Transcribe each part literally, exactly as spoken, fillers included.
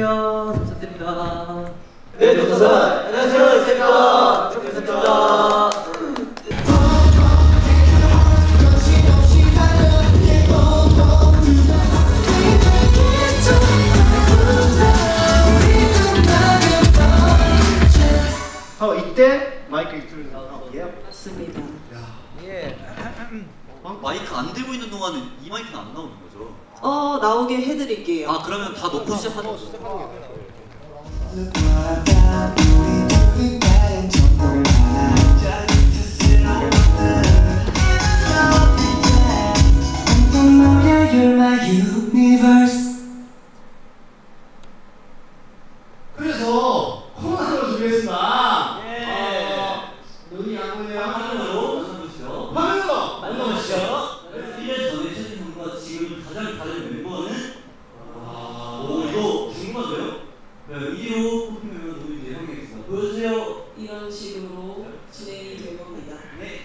안녕하세요. 감사드립니다. 네, 도서관. 안녕하세요. 쌤입니다. 감사드립니다. 어, 이때 마이크 이쪽으로 나올게요. 맞습니다. 예. 마이크 안 들고 있는 동안은 이 마이크는 안 나오는 거죠? 어, 나오게 해드릴게요. 아, 그러면 다 놓고 시작하는 거죠? 그래서 코너를 준비했습니다. 예. 눈이 안 보이네요. 화면으로 만나보시죠. 화면으로 만나보시죠. 일 년 전에 시작한 분과 지금 가장 다른 멤버는 오, 이거 궁금한데요? 네, 일 위로 뽑히면 누구인지 확인하겠습니다. 보여주세요. 이런 식으로 진행이 될 겁니다. 네.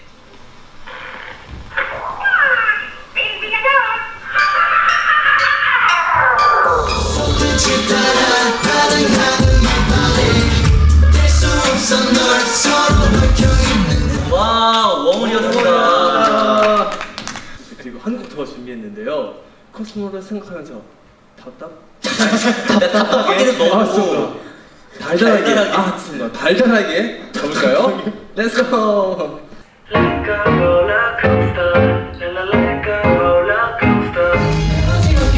와, 웜을이었습니다. 그리고 한국 투어 준비했는데요. 코스모를 생각하면서 답답? 답답하게는 너무 달달하게. 달달하게. 아, 죄송합니다. 달달하게 가볼까요? Let's go. Like a roller coaster, la la like a roller coaster.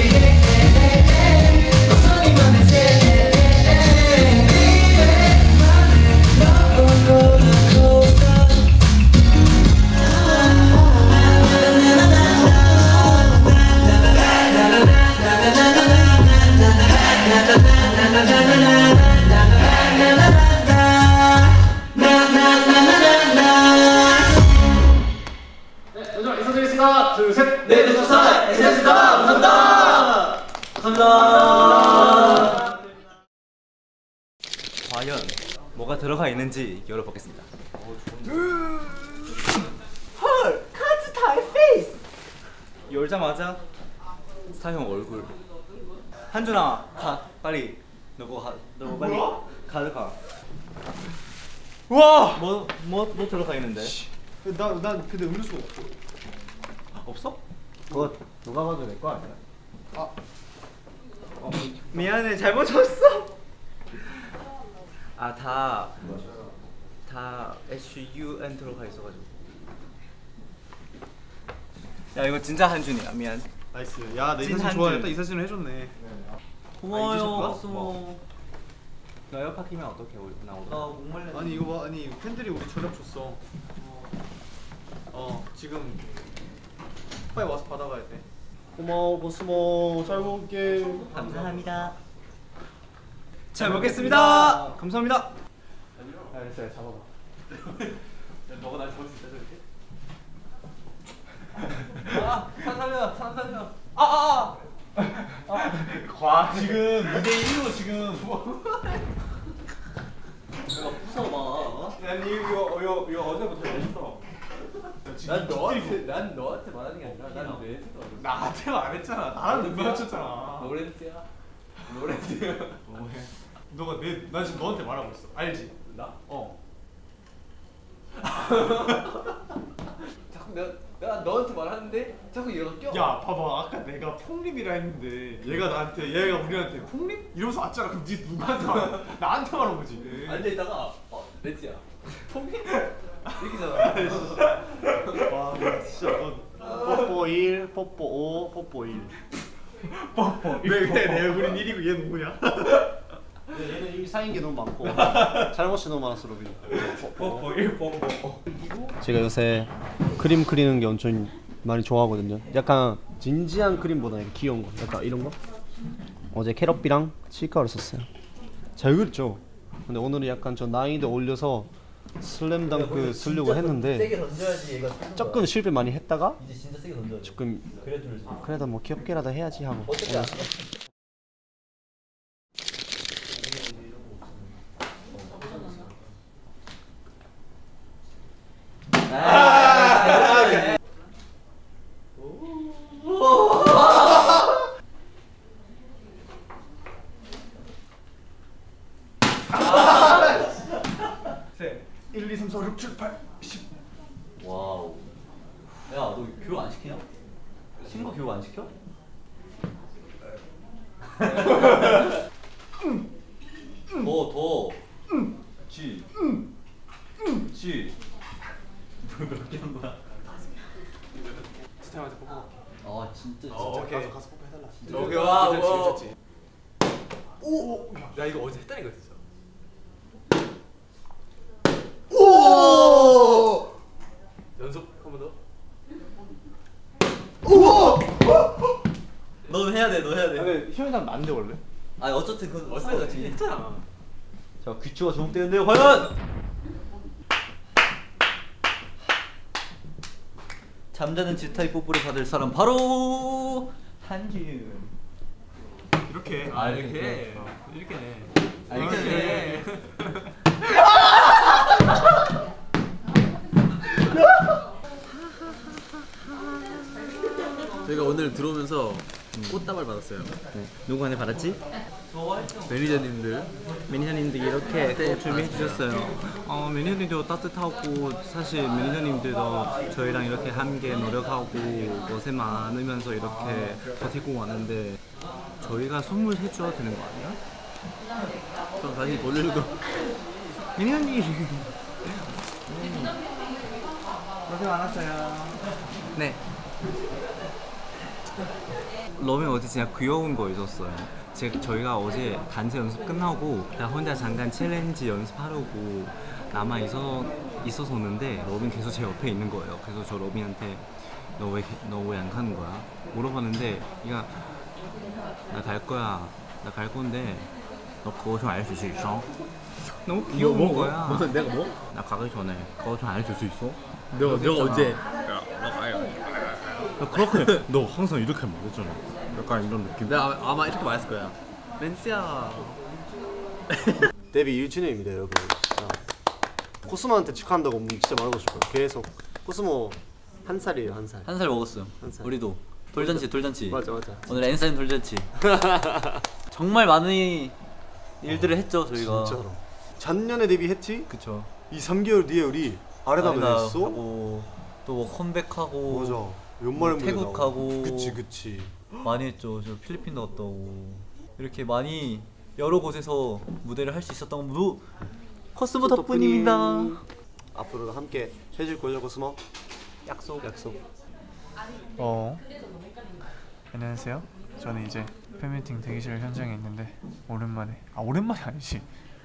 인사드리겠습니다. 둘, 셋. 네, 도서관 에스에스입니다. 감사합니다. 감사합니다. 과연 뭐가 들어가 있는지 열어보겠습니다. 헐! 카즈 타이 페이스! 열자마자 스타형 얼굴. 한준아, 가 빨리. 너거 가, 너 빨리 가져가. 우와! 뭐, 뭐, 뭐 들어가 있는데? 나, 난 근데 음료수가 없어. 없어? 그거 누가 봐도 내 거 아니야? 아, 어, 미안해, 잘못 줬어. 아, 다, 다 에이치 유 엔 들어가 있어가지고. 야, 이거 진짜 한준이야. 미안. 나이스. 야, 내 이 찐 사진 한줄. 좋아했다. 이 사진을 해줬네. 고마워요. 잊으셨구나? 뭐. 너 에어팟 끼면 어떻게 나오더라? 아, 목말라. 아니 이거 봐, 아니 팬들이 우리 전략 줬어. 어, 지금 빨리 와서 받아가야 돼. 고마워, 고스모. 잘 먹을게. 감사합니다. 잘 먹겠습니다. 감사합니다. 야, 됐어, 잡아봐. 야, 너가 날 잡을 수 있다 저렇게? 아, 산 살려, 산 살려. 아, 아, 아. 과 지금 이 대 일로 지금. 무서워. 난 이거 이거 이거 어제부터 했어. 난 너한테 난 너한테 말하는 게 아니라 난 내 생각. 나한테 안 했잖아. 나랑 눈 마주쳤잖아. 로렌스야. 로렌스야. 뭐해? 너가 내, 나 지금 너한테 말하고 있어. 알지? 나? 어. 자꾸 내가 내가 너한테 말하는데 자꾸 얘가 껴. 야, 봐봐. 아까 내가 폭립이라 했는데 얘가 나한테, 얘가 우리한테 폭립? 이러면서 왔잖아. 그럼 네 누구한테 말? 나한테 말한 거지. 앉아 있다가 어 레지야. 통이 이렇게잖아. 와, 진짜 너 뽀뽀 일, 뽀뽀 오, 뽀뽀 일. 뽀뽀 일. 왜, 내 얼굴은 일이고 얘 누구냐? 얘는 일 사인 게 너무 많고 잘못이 너무 많았어, 로빈. 뽀뽀 일 뽀뽀. 제가 요새 그림 그리는 게 엄청 많이 좋아하거든요. 약간 진지한 그림보다 이렇게 귀여운 거, 약간 이런 거. 어제 캐럿비랑 칠카를 썼어요. 잘 그렸죠? 근데 오늘은 약간 저 난이도 올려서 슬램덩크 쓰려고 했는데 세게 던져야지 얘가. 조금 실패 많이 했다가 이제 진짜 세게 던져야 돼. 조금 그래 줄지. 그래도 뭐 귀엽게라도 해야지 하고 어떻게 오늘 사, 육, 칠, 팔, 십. 와우. 야, 너 교육 안 시키냐? 친구 교육 안 시켜? 더, 더. 지. 지. 몇 개 한 거야? 스타일한테 뽀뽀. 아, 진짜 진짜. 어, 오케이. 가서 가서 뽀뽀 해달라. 진짜. 오케이, 와, 와. 오, 야 이거 어제 했다니까 진짜. 오! 연습 한 번 더. 넌 해야 돼, 너 해야 돼. 근데 희원이 하면 안 돼 원래? 아니 어쨌든 그건 어제 나 지금 했잖아. 자, 귀추가 주목되는데요. 과연 잠자는 G타입 뽀뽀를 받을 사람 바로 한지윤. 이렇게. 아 이렇게. 이렇게 네. 아, 이렇게. 저희가 오늘 들어오면서 꽃다발 받았어요. 누구한테 받았지? 매니저님들. 매니저님들이 이렇게 꼭 준비해 주셨어요. 어, 매니저님도 따뜻하고 사실 매니저님들도 저희랑 이렇게 함께 노력하고 고생 많으면서 이렇게 버티고 왔는데 저희가 선물 해줘야 되는 거 아니야? 그럼 다시 돌려도. 매니저님 고생 많았어요. 네. 러면 어제 진짜 귀여운 거 있었어요. 제, 저희가 어제 단체 연습 끝나고 나 혼자 잠깐 챌린지 연습하려고 남아 있어, 있었었는데 러빈 계속 제 옆에 있는 거예요. 그래서 저 러빈한테 너 왜 너 왜 안 가는 거야? 물어봤는데 얘가 나 갈 거야. 나 갈 건데 너 그거 좀 알려줄 수 있어? 너무 귀여운 뭐, 뭐, 거야. 뭐, 내가 뭐? 나 가기 전에 그거 좀 알려줄 수 있어? 내가 내가 언제? 나 그렇게 너 항상 이렇게 말했잖아. 약간 이런 느낌. 내가 아마, 아마 이렇게 말했을 거야. 멘스야. 데뷔 일 주년입니다 여러분. 자, 코스모한테 축하한다고 진짜 말하고 싶어요. 계속. 코스모 한 살이에요 한 살. 한 살 먹었어요. 한 살. 우리도 돌잔치 돌잔치. 맞아 맞아. 오늘 엔사인 돌잔치. 정말 많은 일들을 했죠 저희가. 진짜로. 작년에 데뷔했지? 그쵸. 이 삼 개월 뒤에 우리 아레나도 아레나 했어? 하고 또 컴백하고. 맞아. 연말에 무대 태국하고. 나오고. 그치 그치. 많이 했죠. 저 필리핀도 갔다 오고 이렇게 많이 여러 곳에서 무대를 할 수 있었던 무 코스모 덕분입니다. 앞으로도 함께 해줄 거죠 코스모? 약속. 약속. 어 안녕하세요. 저는 이제 팬미팅 대기실 현장에 있는데 오랜만에 아 오랜만이 아니지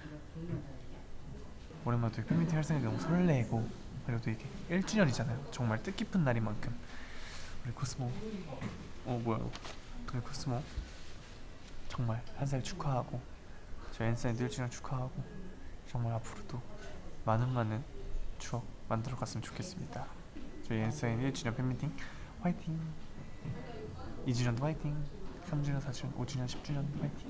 오랜만에 또 팬미팅 할 생각이 너무 설레고 그리고 또 이게 일 주년이잖아요. 정말 뜻깊은 날인 만큼 우리 코스모 어 뭐야 우리 코스모 정말 한 살 축하하고 저희 엔사인도 일 주년 축하하고 정말 앞으로도 많은 많은 추억 만들어 갔으면 좋겠습니다. 저희 엔사인 일 주년 팬미팅 화이팅! 이 주년도 화이팅! 삼 주년, 사 주년, 오 주년, 십 주년 화이팅!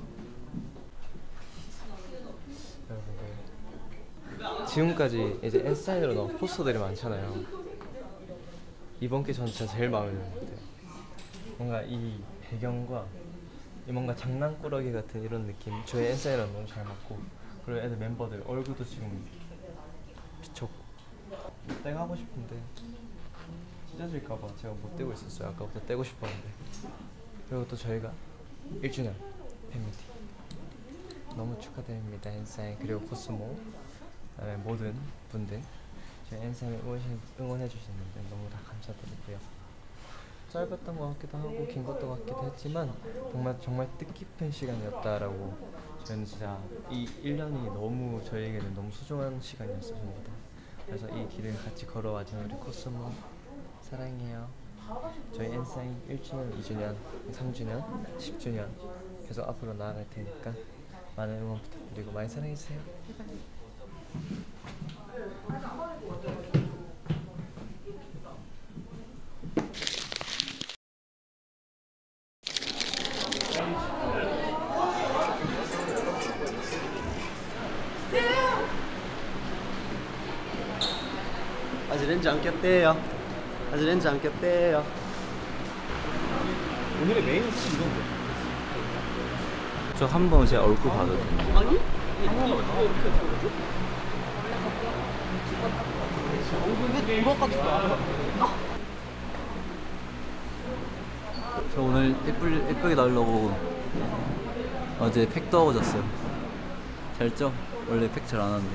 지금까지 이제 엔사인으로 나온 포스터들이 많잖아요. 이번 게 전 진짜 제일 마음에 드는 것 같아요. 뭔가 이 배경과 이 뭔가 장난꾸러기 같은 이런 느낌 저희 엔사인이랑 너무 잘 맞고 그리고 애들 멤버들 얼굴도 지금 비쳤고 땡 하고 싶은데 찢어질까봐 제가 못 떼고 있었어요. 아까부터 떼고 싶었는데 그리고 또 저희가 일 주년 팬미팅 너무 축하드립니다. 엔사인 그리고 코스모 그다음에 모든 분들 저희 엔사인 응원해 주시는데 너무 다 감사드리고요. 짧았던 것 같기도 하고 긴 것도 같기도 했지만 정말 정말 뜻깊은 시간이었다라고 저는 진짜 이 일 년이 너무 저희에게는 너무 소중한 시간이었습니다. 그래서 이 길을 같이 걸어와준 우리 코스모 사랑해요. 저희 엔사인 일 주년, 이 주년, 삼 주년, 십 주년 계속 앞으로 나아갈 테니까 많은 응원 부탁드리고 많이 사랑해주세요. 아직 렌즈 안 꼈대요. 아직 렌즈 안 꼈대요. 오늘의 메인 스 이건데. 저 한 번 제 얼굴 봐도 돼요? 아니? 한 번만 더 이렇게 보여줘? 저 오늘 예쁠, 예쁘게 나오려고 어제 팩도 하고 잤어요. 잘 쪄? 원래 팩 잘 안 하는데.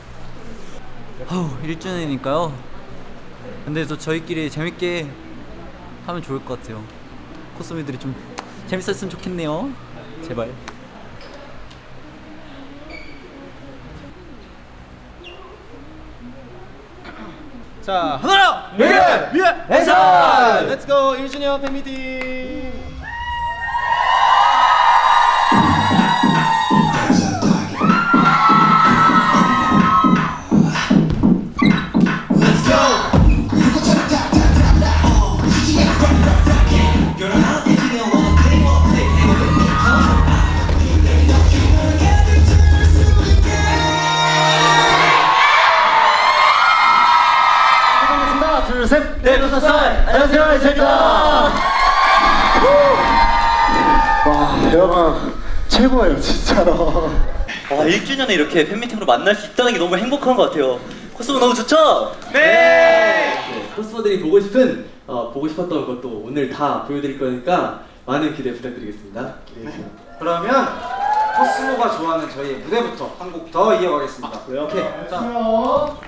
아우 일 주년이니까요. 근데 또 저희끼리 재밌게 하면 좋을 것 같아요. 코스미들이 좀 재밌었으면 좋겠네요. 제발. 자 하나 위에 위에 해산 렛츠고 일 주년 팬미팅. 둘셋 넷 다섯 안녕하세요 이철입니다. 와 여러분 최고예요 진짜로. 와 일 주년에 이렇게 팬미팅으로 만날 수 있다는 게 너무 행복한 것 같아요. 코스모 너무 좋죠? 네! 네 코스모들이 보고 싶은 어, 보고 싶었던 것도 오늘 다 보여드릴 거니까 많은 기대 부탁드리겠습니다. 네. 그러면 코스모가 좋아하는 저희의 무대부터 한 곡 더 이어가겠습니다. 아, 오케이. 자.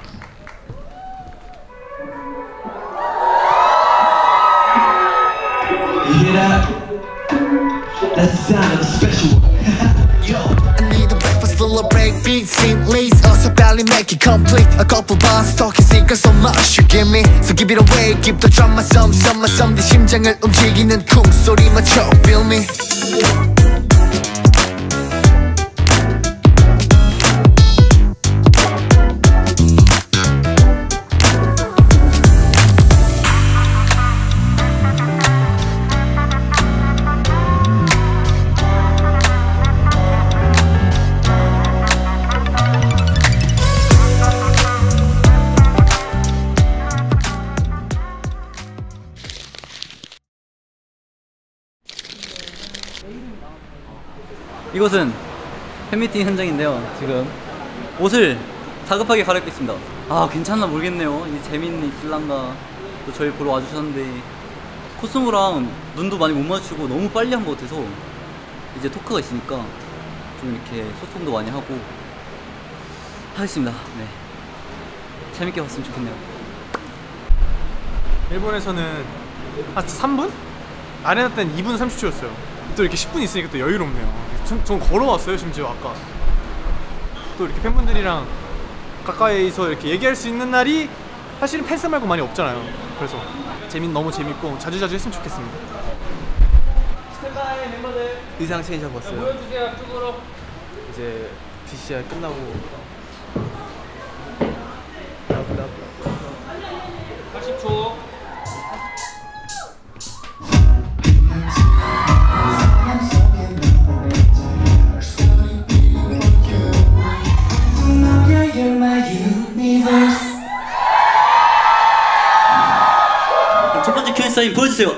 Yeah, that's the sound of the special one. I need a breakfast full of break beats, scene leads. Also barely make it complete. A couple bars talking secrets so much you give me. So give it away, keep the drama some, some, some. 네 심장을 움직이는 쿵 소리 맞춰, feel me. 이곳은 팬미팅 현장인데요. 지금 옷을 다급하게 갈아입고 있습니다. 아 괜찮나 모르겠네요. 이 재밌는 있을란가. 또 저희 보러 와주셨는데 코스모랑 눈도 많이 못 맞추고 너무 빨리 한 것 같아서 이제 토크가 있으니까 좀 이렇게 소통도 많이 하고 하겠습니다. 네, 재밌게 봤으면 좋겠네요. 일본에서는 한 삼 분? 아레나 때는 이 분 삼십 초였어요. 또 이렇게 십 분 있으니까 또 여유롭네요. 전, 전 걸어왔어요 심지어 아까. 또 이렇게 팬분들이랑 가까이서 이렇게 얘기할 수 있는 날이 사실은 팬스 말고 많이 없잖아요. 그래서 재밌 너무 재밌고 자주자주 했으면 좋겠습니다. 스탠바이 멤버들 의상 체인지 하고 왔어요. 보여주세요 앞쪽으로. 이제 디씨알 끝나고 팔십 초. 첫 번째 큐 앤 사인 보여주세요.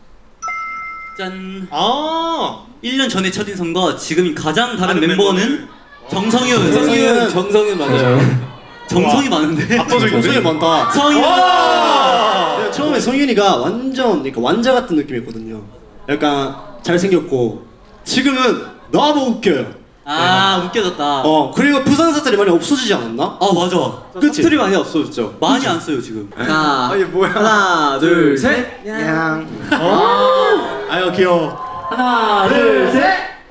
짠. 아 일 년 전의 첫인상과 지금이 가장 다른 멤버는 정성윤. 정성윤 정성윤 맞아요. 정성이 많은데. 압도적인 성윤이 많다. 성윤. 내가 처음에 성윤이가 완전 그러니까 완자 같은 느낌이었거든요. 약간 잘생겼고 지금은 너무 웃겨요. 아 웃겨졌다. 어 그리고 부산 사투리 많이 없어지지 않았나? 아 맞아. 그치? 사투리 많이 없어졌죠. 많이 안 써요 지금. 자, 아, 이게 뭐야? 하나, 둘, 셋. 양. 어? 아유 귀여워. 하나, 둘, 셋.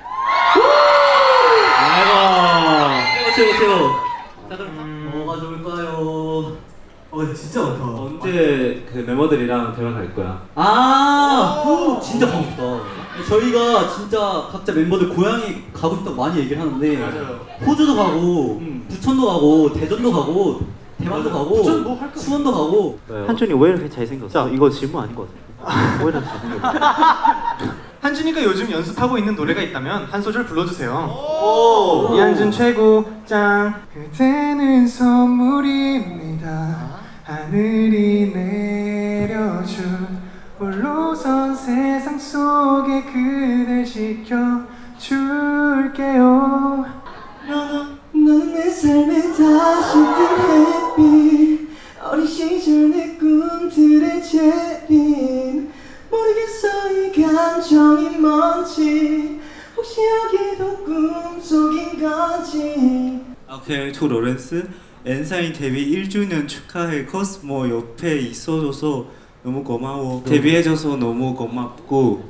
아이고. 오세요 오세요. 자 그럼 뭐가 좋을까요? 어 근데 진짜 많다. 언제 그 멤버들이랑 대만 갈 거야? 아 오, 진짜 가고 싶다. 저희가 진짜 각자 멤버들 고향에 가고 싶다고 많이 얘기를 하는데 맞아요. 호주도 가고 음. 부천도 가고 대전도 가고 대만도 가고 부천 뭐 할까? 수원도 가고. 한준이 왜 이렇게 잘생겼어? 자 이거 질문 아닌 것 같아. 왜 이렇게 잘생겼어? 한준이가 요즘 연습하고 있는 노래가 있다면 한 소절 불러주세요. 이한준 최고 짱. 그대는 선물입니다. 하늘이 내려준 홀로선 세상 속에 그댈 지켜줄게요. 너는 내 삶에 다시 뜬 햇빛 거지. 오케이, 저 로렌스. 엔사인 데뷔 일 주년 축하해. 코스모 옆에 있어줘서 너무 고마워. 데뷔해줘서 너무 고맙고.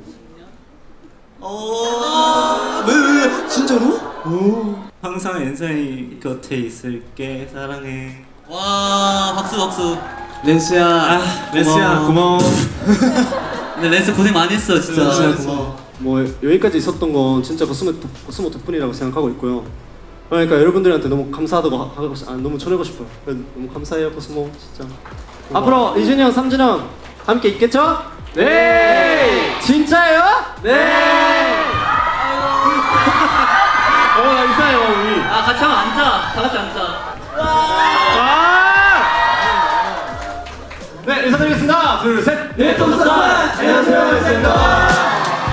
어, 왜, 왜, 왜, 진짜로? 오. 항상 엔사인 곁에 있을게. 사랑해. 와, 박수 박수. 렌스야, 아, 렌스야 고마워. 근데 렌스 고생 많이 했어 진짜. 렌스야 고마워. 뭐 여기까지 있었던 건 진짜 코스모, 코스모 덕분이라고 생각하고 있고요. 그러니까 여러분들한테 너무 감사하다고 하, 하고 아, 너무 전하고 싶어요. 너무 감사해요 코스모 진짜. 고마워. 앞으로 이 주년, 삼 주년 함께 있겠죠? 네. 진짜요? 네. 어, 나 이상해 우리. 아 같이 하면 앉아. 다 같이 앉아. 아! 네, 인사드리겠습니다. 둘, 셋. 네, 톰스타. 안녕하세요, 쌤입니다.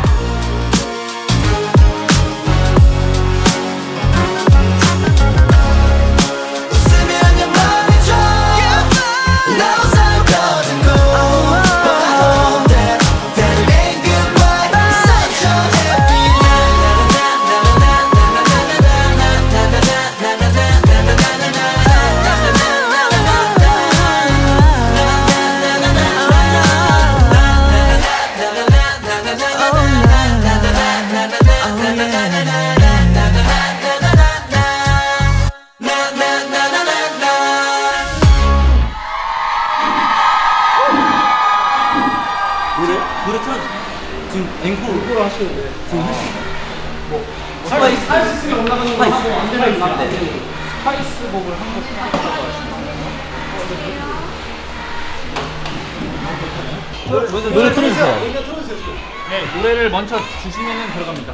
노래 틀어. 지금 앵콜 앵콜 하시는데 지금 할 수 있나요? 뭐 스파이스 할수 있으면 올라가는 거 스파이스. 하고 안 되면 스파이스. 네. 스파이스 곡을 한곡 하고 하시나요? 노래 틀어주세요. 네, 노래를 먼저 주시면은 들어갑니다.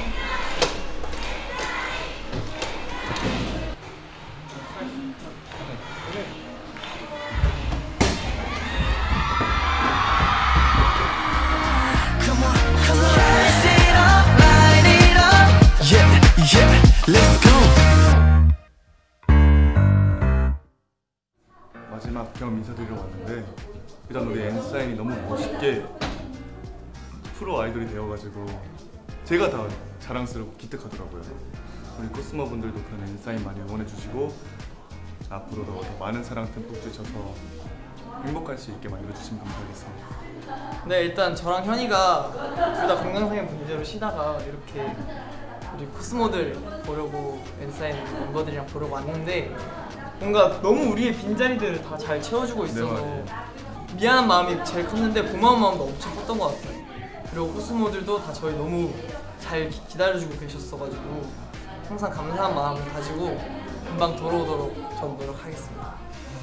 마지막 겸 인사드리러 왔는데 일단 우리 엔사인이 너무 멋있게 프로 아이돌이 되어가지고 제가 다 자랑스럽고 기특하더라고요. 우리 코스모 분들도 그런 엔사인 많이 응원해주시고 앞으로도 더 많은 사랑 듬뿍 주셔서 행복할 수 있게 만들어주시면 감사하겠습니다. 네, 일단 저랑 현이가 둘 다 건강상의 문제로 쉬다가 이렇게 우리 코스모들 보려고 엔사인 멤버들이랑 보러 왔는데 뭔가 너무 우리의 빈자리들을 다 잘 채워주고 있어서 네, 미안한 마음이 제일 컸는데 고마운 마음도 엄청 컸던 것 같아요. 그리고 코스모들도 다 저희 너무 잘 기, 기다려주고 계셨어가지고 항상 감사한 마음을 가지고 금방 돌아오도록 전 노력하겠습니다.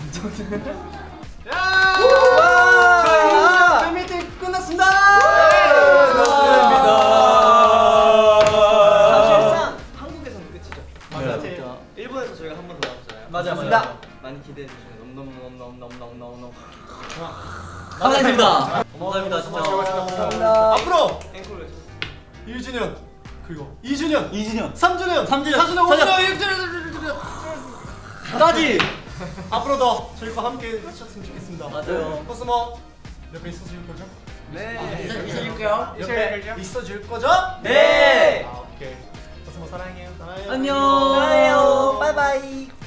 저희 팬미팅 끝났습니다. 사실상 한국에서는 끝이죠. 맞아요. 진짜 일본에서 저희가 한 번 더 나왔잖아요. 맞아, 맞습니다. 맞아. 많이 기대해 주시면 너무너무너무너무너무너무 감사합니다. 감사합니다 진짜. 감사합니다. 앞으로 앵콜 외쳐. 일 주년 그리고 이 주년, 이 주년, 삼 주년, 삼 주년, 사 주년, 오 사 주년, 주년. 육 주년 까지 앞으로도 저희과 함께 해주셨으면 좋겠습니다. 맞아요. 코스모 옆에 있어줄 거죠? 네. 있어, 있어줄게요. 옆에 있어줄 거죠? 네. 아, 오케이. 코스모 사랑해요. 사랑해요. 안녕. 사랑해요. 바이바이.